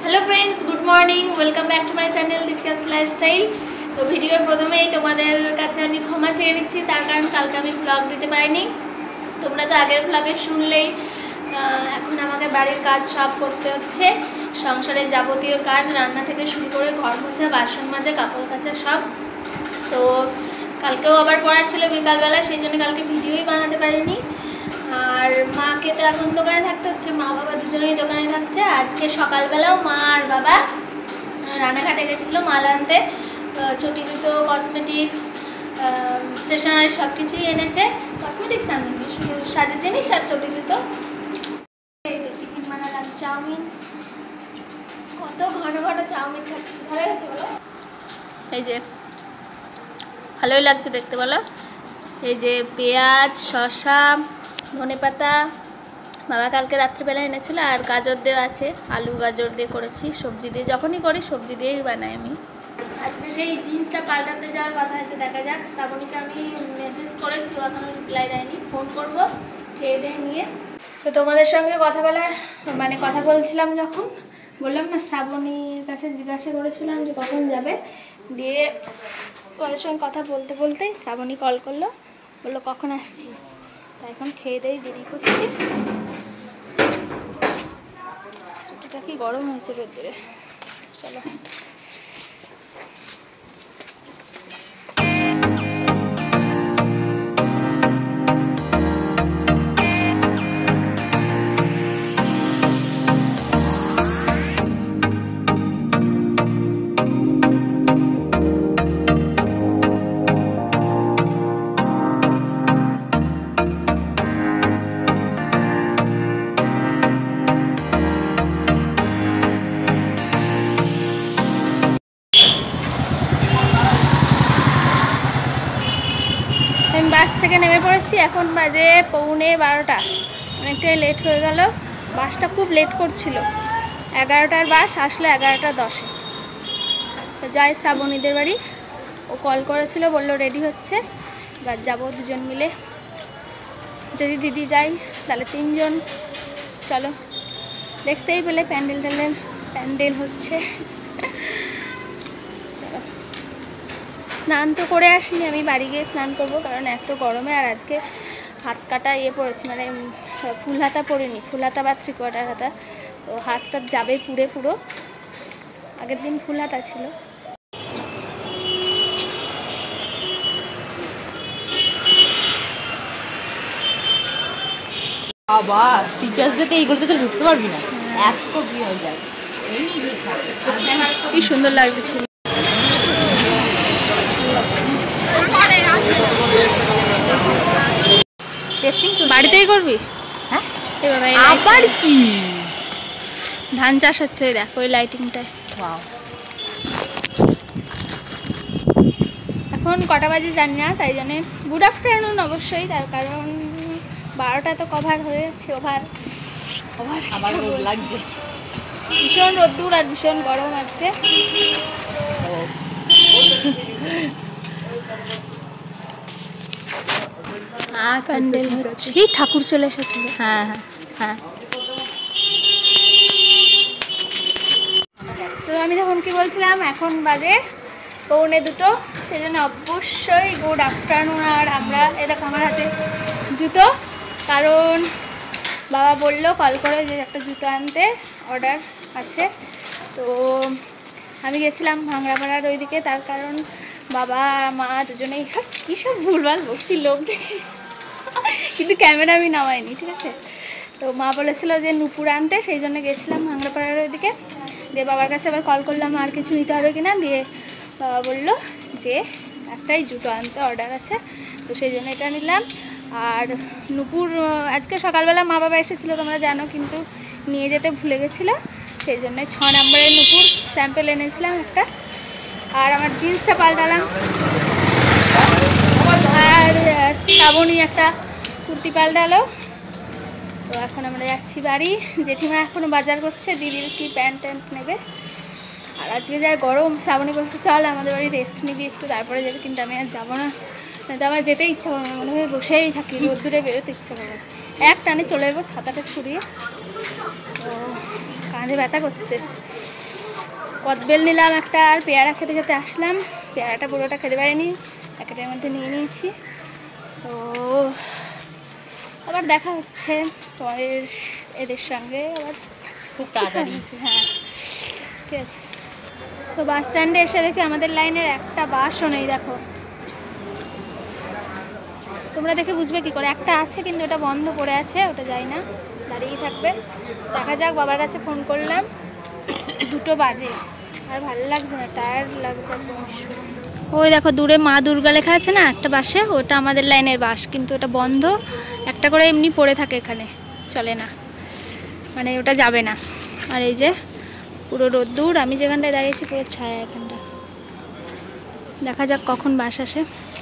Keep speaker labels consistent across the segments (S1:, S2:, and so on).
S1: Hello friends, good morning, welcome back to my channel Deepika's lifestyle. तो ভিডিওর প্রথমেই তোমাদের কাছে আমি ক্ষমা চেয়ে নিচ্ছি, তার কারণ কালকে আমি ব্লগ দিতে পারিনি। তোমরা তো আগের ব্লগে শুনলেই। এখন আমাকে বাড়ির কাজ সব করতে হচ্ছে, সংসারের যাবতীয় কাজ, রান্না থেকে শুরু করে ঘর মোছা, বাসন মাজা, কাপড় কাচা সব। তো কালকেও আবার পড়া ছিল বিকালবেলা, সেই জন্য কালকে ভিডিওই বানাতে পারিনি। আর মাকে তো এখন দোকানে থাকতে হচ্ছে, মা বাবা দুজনেই দোকানে থাকছে। আজকে সকালবেলাও মা আর বাবা রানাঘাটে গেছিলো মাল আনতে, চটি জুতো, কসমেটিক্স, স্টেশনারি সব কিছুই এনেছে। কসমেটিক্স আনেনি, শুধু সাজের জিনিস আর চটি জুতো। এই যে টিফিন বানালাম চাউমিন, কত ঘন ঘন চাউমিন খাচ্ছি, ভালো হয়েছে বলো? এই যে ভালোই লাগছে দেখতে, বলো? এই যে পেঁয়াজ, শসা, ধনেপাতা বাবা কালকে রাত্রিবেলা এনেছিল, আর গাজর দেওয়া আছে, আলু গাজর দিয়ে করেছি। সবজি দিয়ে যখনই করি সবজি দিয়েই বানাই আমি। আজকে সেই জিন্সটা পাল্টাতে যাওয়ার কথা আছে, দেখা যাক। শ্রাবণীকে আমি মেসেজ করেছি, ও এখনও রিপ্লাই দেয়নি, ফোন করবো খেয়ে দিয়ে নিয়ে। তো তোমাদের সঙ্গে কথা বলছিলাম, যখন বললাম না শ্রাবণীর কাছে জিজ্ঞাসা করেছিলাম যে কখন যাবে, দিয়ে তোমাদের সঙ্গে কথা বলতে বলতেই শ্রাবণী কল করলো, বললো কখন আসছিস। তাই এখন খেয়ে দিয়ে দেরি করছি। ছুটিটা কি গরম হয়েছে রোদ্দুরে, চলো। আমি বাস থেকে নেমে পড়েছি, এখন বাজে 11:45, অনেকটাই লেট হয়ে গেল। বাসটা খুব লেট করছিল, 11টার বাস আসলো 11:10। তো যাই শ্রাবণীদের বাড়ি, ও কল করেছিল, বললো রেডি হচ্ছে, এবার যাবো দুজন মিলে। যদি দিদি যাই তাহলে 3 জন। চলো, দেখতেই পেলে প্যান্ডেল হচ্ছে। স্নান তো করে আসিনি, আমি বাড়ি গিয়ে স্নান করবো, কারণ এত গরমে। আর আজকে হাত কাটা পড়েছি, ফুল হাতা পরিনি, ফুল হাতা বা 3/4 হাতা। তো হাতটা যাবে পুড়ে পুরো। আগের দিন ফুল হাতা ছিল।
S2: আবার টিচার্স ডেতে এইগুলোতে তো ঢুকতে পারবি না, এত ভিড় হয়ে যায়।
S1: কি সুন্দর লাগছে ফুল। বাড়িতেই করবি?
S2: হ্যাঁ,
S1: আবার কি ধান চাষ হচ্ছে, ওই দেখ ওই লাইটিংটায়। এখন কটা বাজে জানি না, তাই জন্য গুড আফটারনুন অবশ্যই, তার কারণ 12টা তো কভার হয়ে যাচ্ছে।
S2: আমার রোদ লাগছে,
S1: ভীষণ রোদ্দুর আর ভীষণ গরম আজকে। প্যান্ডেল হচ্ছে, ঠাকুর চলে এসেছে।
S2: হ্যাঁ হ্যাঁ হ্যাঁ।
S1: তো আমি তখন কি বলছিলাম, এখন বাজে 1:45, সেই জন্য অবশ্যই গুড আফটারনুন। আর আমরা দেখো আমার হাতে জুতো, কারণ বাবা বললো কল করে যে একটা জুতো আনতে, অর্ডার আছে। তো আমি গেছিলাম ভাঙড়াপাড়ার ওইদিকে, তার কারণ বাবা মা দুজনেই কী সব ভুলভাল বলছি লোক দেখে, কিন্তু ক্যামেরা আমি নামাইনি, ঠিক আছে। তো মা বলেছিল যে নুপুর আনতে, সেই জন্য গেছিলাম ভাঙড়াপাড়ার ওইদিকে। দিয়ে বাবার কাছে আবার কল করলাম আর কিছু নিতে হবে কিনা, দিয়ে বাবা বললো যে একটাই জুতো আনতে অর্ডার আছে, তো সেই জন্য এটা নিলাম। আর নুপুর আজকে সকালবেলা মা বাবা এসেছিলো তোমরা জানো, কিন্তু নিয়ে যেতে ভুলে গেছিলো, সেই জন্য 6 নম্বরের নুপুর স্যাম্পেল এনেছিলাম একটা। আর আমার জিন্সটা পাল্টালাম, আর শ্রাবণী একটা কুর্তি পাল্টালো। তো এখন আমরা যাচ্ছি বাড়ি, জেঠিমা এখনও বাজার করছে, দিদির কি প্যান্ট নেবে। আর আজকে যা গরম, শ্রাবণী বলছে চল আমাদের বাড়ি রেস্ট নিবি একটু, তারপরে যাবে, কিন্তু আমি আর যাবো না, তো আমার যেতে ইচ্ছা করে না, মনে হয় বসেই থাকি, রোদ্দুরে বেরোতে ইচ্ছা করে। এক টানে চলে যাবো ছাতাটা ছুড়িয়ে। তো কাঁধে ব্যথা করছে। কদবেল নিলাম একটা, আর পেয়ারা খেতে খেতে আসলাম। পেয়ারাটা পুরোটা খেতে পারিনি, প্যাকেটের মধ্যে নিয়ে নিয়েছি। তো আবার দেখা হচ্ছে পরের এদের সঙ্গে আবার
S2: খুব তাড়াতাড়ি।
S1: হ্যাঁ ঠিক আছে। তো বাস স্ট্যান্ডে এসে দেখি আমাদের লাইনের একটা বাসও নেই। দেখো তোমরা দেখে বুঝবে কি করে, একটা আছে কিন্তু ওটা বন্ধ পড়ে আছে, ওটা যাই না, দাঁড়িয়েই থাকবে। দেখা যাক, বাবার কাছে ফোন করলাম, 2টো বাজে, আর ভালো লাগছে না, টায়ার্ড লাগছে একদম। ওই দেখো দূরে মা দুর্গা লেখা আছে না একটা বাসে, ওটা আমাদের লাইনের বাস, কিন্তু ওটা বন্ধ। একটা করে এমনি পড়ে থাকে এখানে, চলে না, মানে ওটা যাবে না। আর এই যে পুরো রোদ্দুর, আমি যেখানটায় দাঁড়িয়েছি পুরো ছায়া এখানটা। দেখা যাক কখন বাস আসে।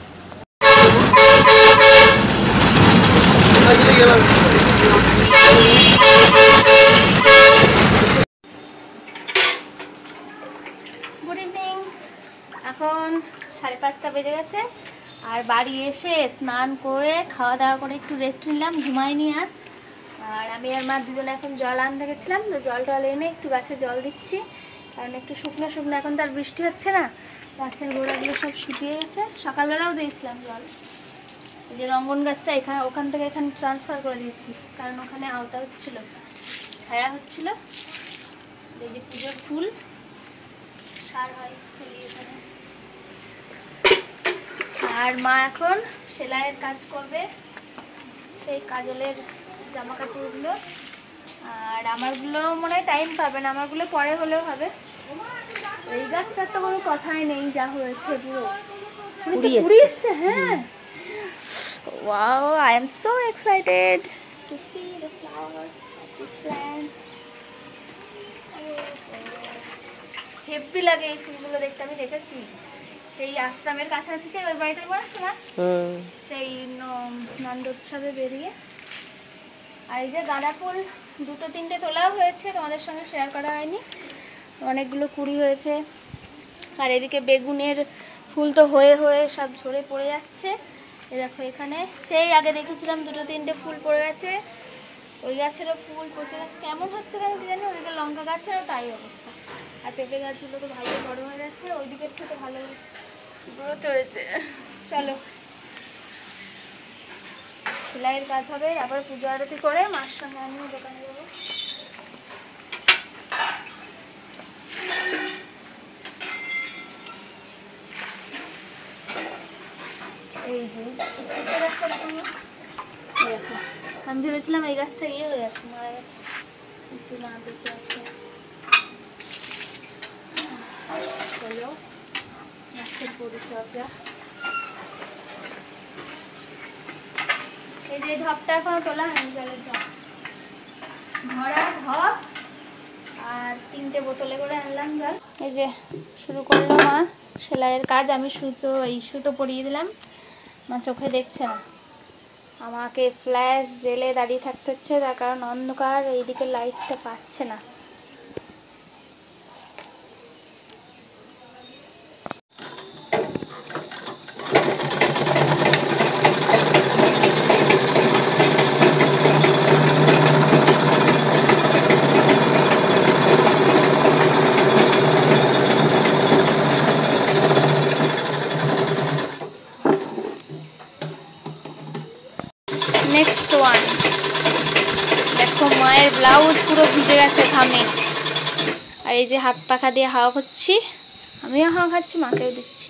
S1: গুড ইভিনিং, এখন 5:30 বেজে গেছে। আর বাড়ি এসে স্নান করে খাওয়া দাওয়া করে একটু রেস্ট নিলাম, ঘুমাইনি আর। আর আমি আর মা দুজনে এখন জল আনতে গেছিলাম, তো জল টল এনে একটু গাছে জল দিচ্ছি, কারণ একটু শুকনো শুকনো, এখন তো আর বৃষ্টি হচ্ছে না, গাছের গোড়াগুলো সব শুকিয়ে গেছে। সকালবেলাও দিয়েছিলাম জল। এই যে রঙ্গন গাছটা ওখান থেকে এখানে ট্রান্সফার করে দিয়েছি, কারণ ওখানে আওতা হচ্ছিল, ছায়া হচ্ছিল। এই যে পুজোর ফুল সার হয় এখানে। আর মা এখন সেলাইয়ের কাজ করবে, সেই কাজলের জামা কাপড়গুলো। আর আমারগুলো মনে হয় টাইম পাবে না, আমারগুলো পরে হলেও হবে। এই গাছটার তো কোনো কথাই নেই, যা হয়েছে পুরো কুড়ি এসছে। হ্যাঁ, wow, I am so excited to see the flowers of this plant. হেব্বি লাগে এই ফুলগুলো দেখতে, আমি দেখেছি সেই আশ্রমের কাছাকাছি, সেই ওই বাড়িটার বানাচ্ছে না, সেই নন্দোৎসবে বেরিয়ে। আর এই যে গাঁদা ফুল 2-3টে তোলাও হয়েছে, তোমাদের সঙ্গে শেয়ার করা হয়নি, অনেকগুলো কুড়ি হয়েছে। আর এদিকে বেগুনের ফুল তো হয়ে হয়ে সব ঝরে পড়ে যাচ্ছে। এই দেখো এখানে সেই আগে দেখেছিলাম 2-3টে ফুল পড়ে গেছে, ওই গাছেরও ফুল পচে গেছে, কেমন হচ্ছে কেন কি জানি। ওইদিকে লঙ্কা গাছেরও তাই অবস্থা। আর পেঁপে গাছগুলো তো ভালো বড় হয়ে গেছে, ওই দিকের থেকে ভালো গ্রোথ হয়েছে। চলো সেলাইয়ের কাজ হবে, তারপরে পুজো আরতি করে মার সঙ্গে আমিও দোকানে যাবো। এই যে আমি ভেবেছিলাম এই গাছটা ইয়ে হয়ে গেছে, মারা গেছে, একটু না বেঁচে আছে। হলো গাছের পরিচর্যা। এই যে ঢপটা এখনো তোলা হয়নি, জলের ঢপ, ভরা ঢপ, আর 3টে বোতলে করে আনলাম জল। এই যে শুরু করলো মা সেলাইয়ের কাজ, আমি সুতো পরিয়ে দিলাম, মা চোখে দেখছে না, আমাকে ফ্ল্যাশ জেলে দাঁড়িয়ে থাকতে হচ্ছে, তার কারণ অন্ধকার, এইদিকে লাইটটা পাচ্ছে না। নেক্সট ওয়ান, দেখো মায়ের ব্লাউজ পুরো ভিজে গেছে ঘামে। আর এই যে হাত পাখা দিয়ে হাওয়া খাচ্ছি, আমিও হাওয়া খাচ্ছি, মাকেও দিচ্ছি।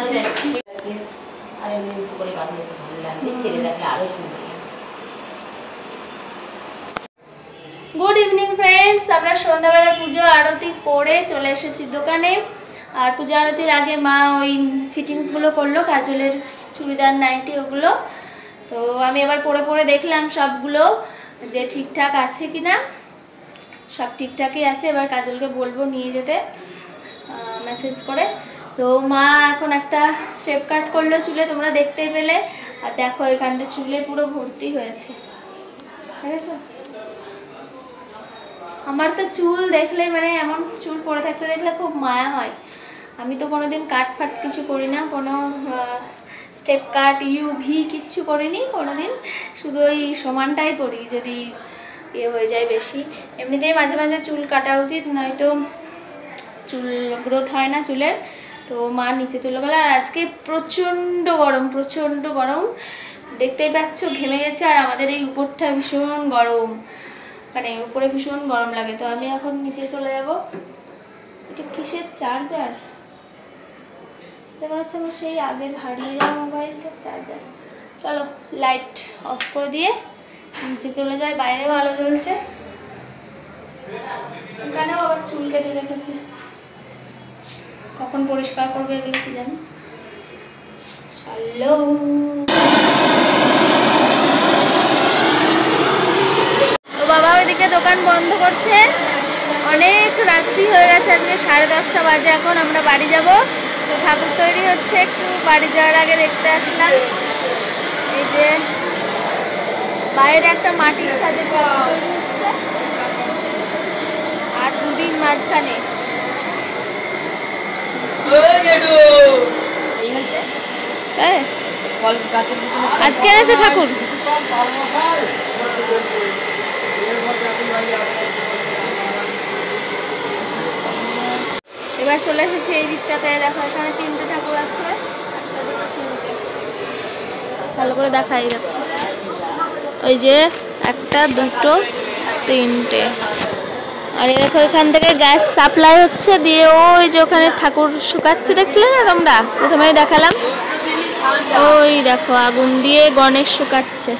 S1: কিছু।
S2: আর এমনি উঁচু করে বাঁধলে তো ভালো লাগবে, ছেড়ে রাখলে আরো সুন্দর।
S1: গুড ইভিনিং ফ্রেন্ডস, আমরা সন্ধ্যাবেলা পুজো আরতি করে চলে এসেছি দোকানে। আর পুজো আরতির আগে মা ওই ফিটিংসগুলো করলো, কাজলের চুড়িদার নাইটি ওগুলো। তো আমি এবার পরে পরে দেখলাম সবগুলো যে ঠিকঠাক আছে কিনা। সব ঠিকঠাকই আছে। এবার কাজলকে বলবো নিয়ে যেতে মেসেজ করে। তো মা এখন একটা স্টেপ কাট করলো চুলে, তোমরা দেখতেই পেলে। আর দেখো এখানটা চুলে পুরো ভর্তি হয়েছে, দেখেছো? আমার তো চুল দেখলে মানে এমন চুল পড়ে থাকতে দেখলে খুব মায়া হয়। আমি তো কোনোদিন কাট ফাট কিছু করি না, কোনো স্টেপ কাট ইউভি কিচ্ছু করিনি কোনোদিন, শুধু ওই সমানটাই করি যদি ইয়ে হয়ে যায় বেশি। এমনিতেই মাঝে মাঝে চুল কাটা উচিত, নয়তো চুল গ্রোথ হয় না চুলের। তো মা নিচে চলে গেল। আর আজকে প্রচণ্ড গরম, প্রচণ্ড গরম, দেখতেই পাচ্ছ ঘেমে গেছে। আর আমাদের এই উপরটা ভীষণ গরম, মানে উপরে ভীষণ গরম লাগে। তো আমি এখন নিচে চলে যাব। এটা কিসের চার্জার? মনে হচ্ছে আমার সেই আগের হারিয়ে যাওয়া মোবাইলটার চার্জার। চলো লাইট অফ করে দিয়ে নিচে চলে যায়। বাইরেও আলো জ্বলছে, এখানেও আবার চুল কেটে রেখেছে। কখন পরিষ্কার করবে এগুলো কি জানি। চলো বাবা ওইদিকে দোকান বন্ধ করছে, অনেক রাত্রি হয়ে গেছে। আজকে 10:30 বাজে। এখন আমরা বাড়ি যাব। তো ঠাকুর তৈরি হচ্ছে, একটু বাড়ি যাওয়ার আগে দেখতে আসলাম। এই যে বাইরে একটা মাটির সাথে ঠাকুর তৈরি হচ্ছে, আর দুদিন মাঝখানে আজকে এনেছে ঠাকুর। এবার চলে এসেছি এই দিকটাতে। দেখো এখানে 3টে ঠাকুর আছে, ভালো করে দেখাই। দেখো ওই যে 1, 2, 3টে। আর দেখো এখান থেকে গ্যাস সাপ্লাই হচ্ছে, দিয়ে ওই যে ওখানে ঠাকুর শুকাচ্ছে, দেখলে না তোমরা? প্রথমেই দেখালাম, ওই দেখো আগুন দিয়ে গণেশ শুকাচ্ছে।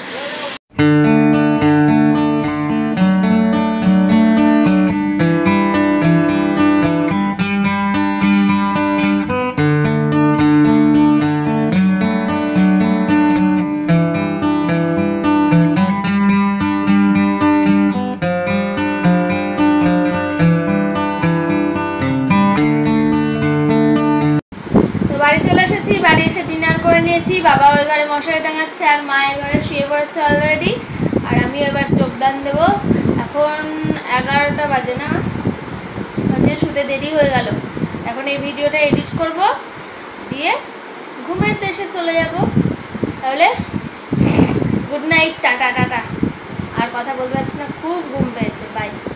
S1: বাড়ি চলে এসেছি, বাড়ি এসে ডিনার করে নিয়েছি। বাবা ওই ঘরে মশারি টাঙাচ্ছে, আর মা এই ঘরে শুয়ে পড়েছে অলরেডি। আর আমি এবার যোগদান দেবো। এখন 11টা বাজে, না বাজে, শুতে দেরি হয়ে গেল। এখন এই ভিডিওটা এডিট করব, দিয়ে ঘুমের দেশে চলে যাব। তাহলে গুড নাইট, টাটা টাটা। আর কথা বলতে পারছি না, খুব ঘুম পেয়েছে। বাই।